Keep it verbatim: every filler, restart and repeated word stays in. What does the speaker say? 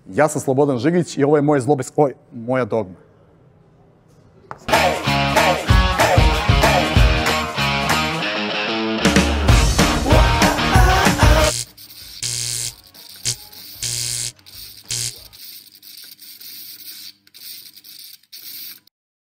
Ja sam Slobodan Žigić i ovo je moj zlobes... Oj, moja dogma.